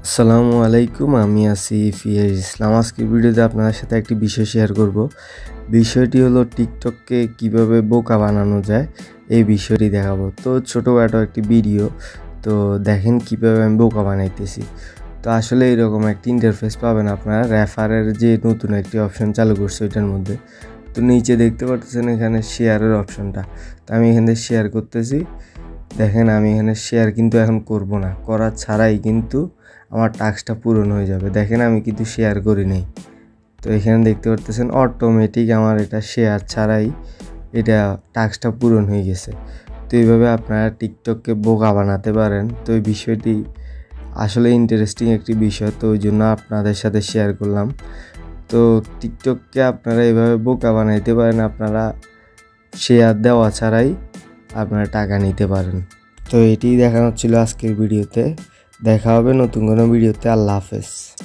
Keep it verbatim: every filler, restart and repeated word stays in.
আসসালামু আলাইকুম, আমি আছি ফিয়াজ ইসলাম। আজকের ভিডিওতে আপনাদের সাথে একটি বিষয় শেয়ার করব। বিষয়টি হলো টিকটককে কিভাবে বোকা বানানো যায়, এই বিষয়টি দেখাবো। তো ছোটোখাটো একটি ভিডিও, তো দেখেন কিভাবে আমি বোকা বানাইতেছি। তো আসলে এরকম একটি ইন্টারফেস পাবেন আপনারা রেফারের যে নতুন একটি অপশন চালু করছে ওইটার মধ্যে। তো নিচে দেখতে পাচ্ছেন এখানে শেয়ারের অপশনটা, তো আমি এখানে শেয়ার করতেছি। দেখেন আমি এখানে শেয়ার কিন্তু এখন করব না, করা ছাড়াই কিন্তু আমার টাস্কটা পূরণ হয়ে যাবে। দেখেন আমি কিন্তু শেয়ার করি নাই, তো এখানে দেখতে পারতেছেন অটোমেটিক আমার এটা শেয়ার ছাড়াই এটা টাস্কটা পূরণ হয়ে গেছে। তো এইভাবে আপনারা টিকটককে বোকা বানাতে পারেন। তো এই বিষয়টি আসলে ইন্টারেস্টিং একটি বিষয়, তো ওই জন্য আপনাদের সাথে শেয়ার করলাম। তো টিকটককে আপনারা এইভাবে বোকা বানাইতে পারেন, আপনারা শেয়ার দেওয়া ছাড়াই আপনারা টাকা নিতে পারেন। তো এটি দেখানো ছিল আজকের ভিডিওতে। দেখা হবে নতুন কোনো ভিডিওতে। আল্লাহ হাফেজ।